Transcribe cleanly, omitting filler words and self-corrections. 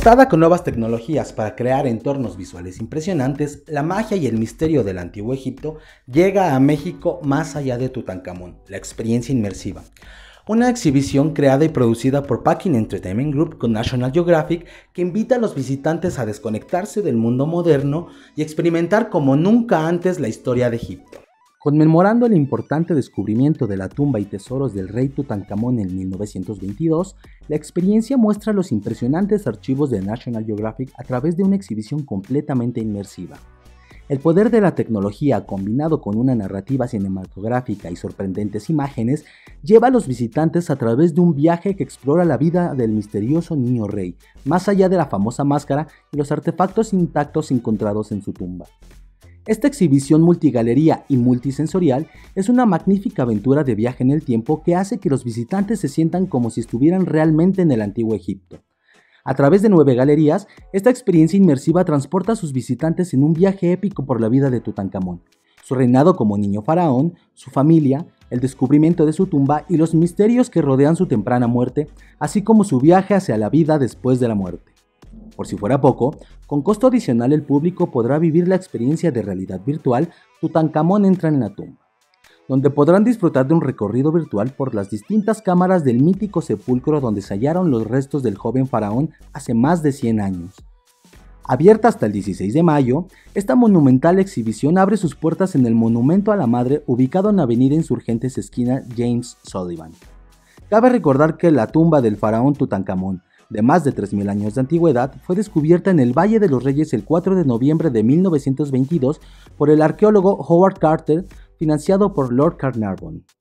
Dotada con nuevas tecnologías para crear entornos visuales impresionantes, la magia y el misterio del Antiguo Egipto llega a México más allá de Tutankamón, la experiencia inmersiva. Una exhibición creada y producida por Packing Entertainment Group con National Geographic que invita a los visitantes a desconectarse del mundo moderno y experimentar como nunca antes la historia de Egipto. Conmemorando el importante descubrimiento de la tumba y tesoros del rey Tutankamón en 1922, la experiencia muestra los impresionantes archivos de National Geographic a través de una exhibición completamente inmersiva. El poder de la tecnología, combinado con una narrativa cinematográfica y sorprendentes imágenes, lleva a los visitantes a través de un viaje que explora la vida del misterioso niño rey, más allá de la famosa máscara y los artefactos intactos encontrados en su tumba. Esta exhibición multigalería y multisensorial es una magnífica aventura de viaje en el tiempo que hace que los visitantes se sientan como si estuvieran realmente en el antiguo Egipto. A través de 9 galerías, esta experiencia inmersiva transporta a sus visitantes en un viaje épico por la vida de Tutankamón, su reinado como niño faraón, su familia, el descubrimiento de su tumba y los misterios que rodean su temprana muerte, así como su viaje hacia la vida después de la muerte. Por si fuera poco, con costo adicional el público podrá vivir la experiencia de realidad virtual Tutankamón entra en la tumba, donde podrán disfrutar de un recorrido virtual por las distintas cámaras del mítico sepulcro donde se hallaron los restos del joven faraón hace más de 100 años. Abierta hasta el 16 de mayo, esta monumental exhibición abre sus puertas en el Monumento a la Madre ubicado en Avenida Insurgentes esquina James Sullivan. Cabe recordar que la tumba del faraón Tutankamón, de más de 3.000 años de antigüedad, fue descubierta en el Valle de los Reyes el 4 de noviembre de 1922 por el arqueólogo Howard Carter, financiado por Lord Carnarvon.